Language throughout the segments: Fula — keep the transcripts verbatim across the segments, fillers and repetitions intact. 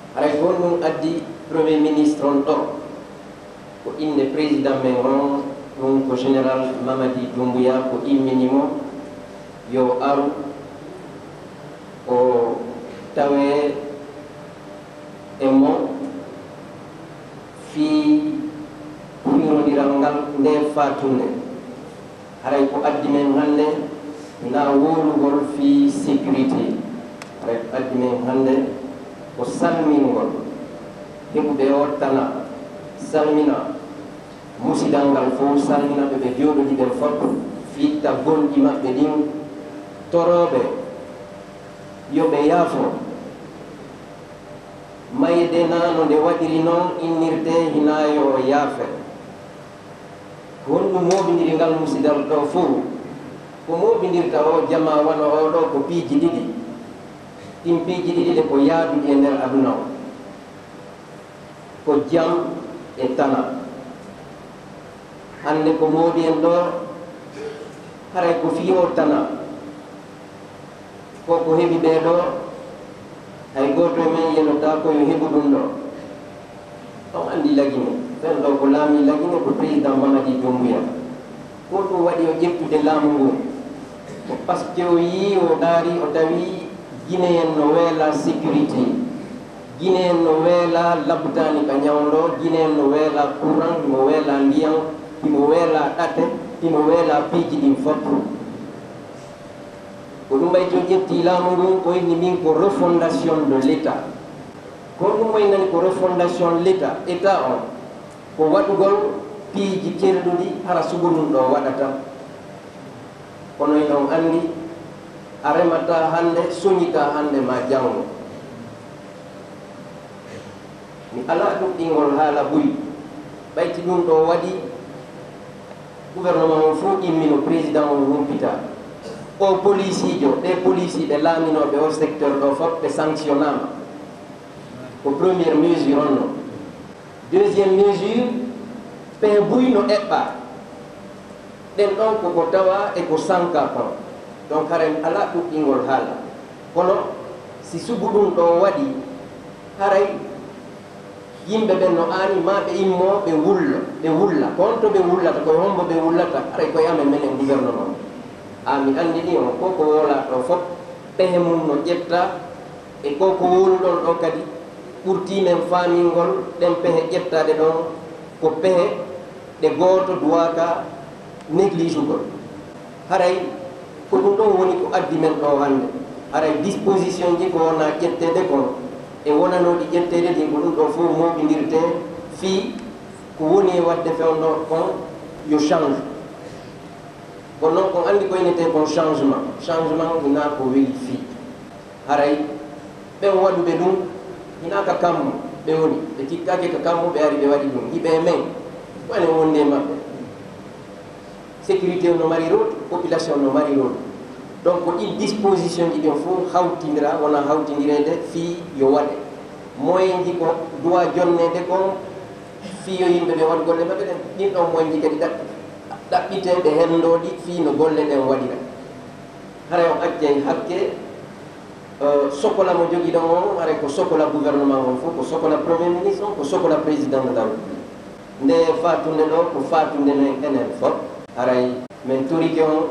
haray gon ɗum addi premier ministre on ɗo ko inde président men on ɗum ko général Mamadi Doumbouya ko imminimo yo aru o tawe e mo fi hirodiral ngal nde fatunde haray ko addi men hannde na worugol fi sécurité haray ko addi men hannde ko salmingol heɓuɓe o tana salmina musidal ngal fof salmina ɓe ɓe joɗoɗi ɓen fof fitta gonɗi maɓɓe ɗin toroɓe yoɓe yaafo mayde nano nde waɗiri noon innirde hinayo yaafe honɗum moɓidiri ngal musidal ɗo fof ko moɓidirta o jama wona oɗo ko piiji ɗiɗi ɗin piiji ɗiɗi ɗe ko yaaduɗi e nder aduna o ko jam e tana hande ko moɗi en ɗo haray ko fi o tana ko ko heɓi ɓe ɗo hay goto men yenota ko yo heɓu ɗum ɗo on andi lagine fen ɗo ko laami lagine ko président Mamadi Doumbouya ko ɗum waɗi o ƴettude laamu ngu ko par ce que o yi o ɗaari o tawi guine en no weela sécurité guine en no weela labtani ka ñawɗo guine en no weela courant himo weela ndiyam himo weela ɗate himo weela piiji ɗin fof ko ɗum ɓay to ƴetti laamu ngun ko inni min ko refondation de l' état ko ɗum waynani ko refondation l' état état on ko waɗugol piiji kelɗuɗi hara sugu ɗum ɗo waɗata kono on anndi a remata hannde soñita hannde ma janngo mi ala ɗum ɗingol haala ɓuyi ɓayti ɗum ɗo waɗi gouvernement o fof immino président o humpita o police jo ɗe police ɓe laaminoɓe o secteur ɗo fof ɓe sanctionnama ko premiére mesure on no deuxiéme mesure ɓe buyno eɓɓa ɗen ɗon koko tawa e ko sanka kon donc haren ala ɗuɗɗingol haala kono si sugu ɗum ɗo waɗi haray yimɓe ɓen no aani ma ɓe immo ɓe wulla ɓe wulla kon to ɓe wullata koye hombo ɓe wullata haray koye amen men e gouvernement ami andi ɗi on koko wola ɗo fof pehe mum no ƴetta e koko woluɗon ɗo kadi ɓurtimen famingol ɗen pehe ƴettade ɗon ko pehe ɗe gooto duwaka néglige ugol haray ko ɗum ɗon woni ko addi men ɗo hannde haray disposition ji ko wona ƴettede kon e wonanoɗi ƴettede ɗin ko ɗum ɗo fof moɓidirte fii ko woni e wadde fewno kon yo change kono noon kon anndi ko innete kon changement changement hina ko weeli fii haray ɓen waɗuɓe ɗum hina ka kammu ɓe woni ɓe cikkake ka kammu ɓe ari ɓe waɗi ɗum hiɓe men ko enen wonde maɓɓe sécurité no mari rôle population no mari rôle donc ko ɗin disposition ji ɗin fof hawtidira wona hawtidirede fii yo waɗe moyen ji ko doit jonnede kon fii yo yimɓe ɓe waɗ golle maɓɓe ɗen ɗin ɗon moyen ji kadi ɗaɓɓi ɗaɓɓiteɓe hendoɗi fii no golle ɗen waɗira haray on accay hakke sokola mo jogui ɗon on haray ko sokola gouvernement on fof ko sokola premier ministre on ko sokola président de la république nde fatunde ɗo ko fatunde men enen fof haray min torike on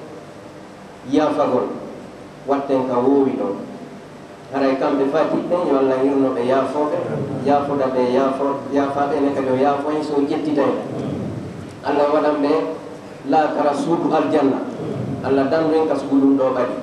yaafagol watten ka woowi ɗon haray kamɓe fatiɓɓen yo Allah hirnoɓe yaafoɓe yaafoɗa ɓe yaafo yaafaɓe ene kadi o yaafo en so ƴettitaen Allah waɗan ɓe laakara suudu aljanna Allah dandu en ka sugu ɗum ɗo ɓaɗi